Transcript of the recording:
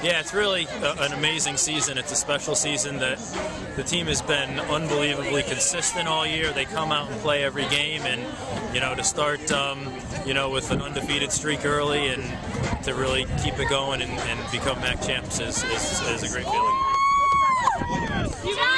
Yeah, it's really an amazing season. It's a special season that the team has been unbelievably consistent all year. They come out and play every game, and to start with an undefeated streak early and to really keep it going and become MAAC champs is a great feeling.